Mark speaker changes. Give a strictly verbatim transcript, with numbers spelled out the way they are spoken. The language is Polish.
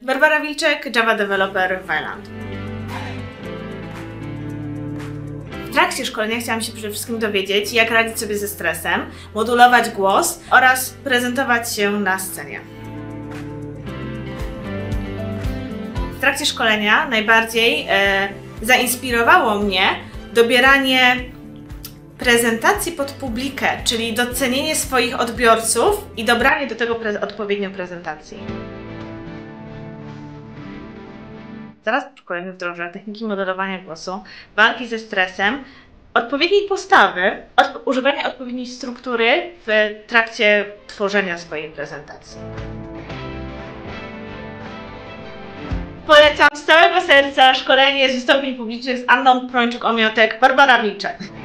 Speaker 1: Barbara Wilczek, Java Developer w Wayland. W trakcie szkolenia chciałam się przede wszystkim dowiedzieć, jak radzić sobie ze stresem, modulować głos oraz prezentować się na scenie. W trakcie szkolenia najbardziej e, zainspirowało mnie dobieranie prezentacji pod publikę, czyli docenienie swoich odbiorców i dobranie do tego pre odpowiednio prezentacji. Zaraz po szkoleniu wdrożę techniki modelowania głosu, walki ze stresem, odpowiedniej postawy, od, używania odpowiedniej struktury w trakcie tworzenia swojej prezentacji. Polecam z całego serca szkolenie z wystąpień publicznych z Anną Prończuk-Omiotek, Barbara Wilczek.